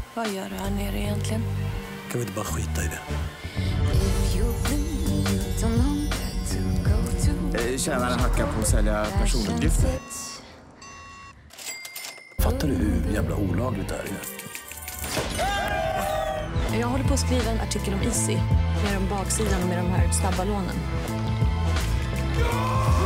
Vad gör du här nere egentligen? Kan vi inte bara skita i det? Tjänare hackar på att sälja personuppgifter. Fattar du hur jävla olagligt det är? Jag håller på att skriva en artikel om Easy. Med om baksidan och med de här snabba lånen.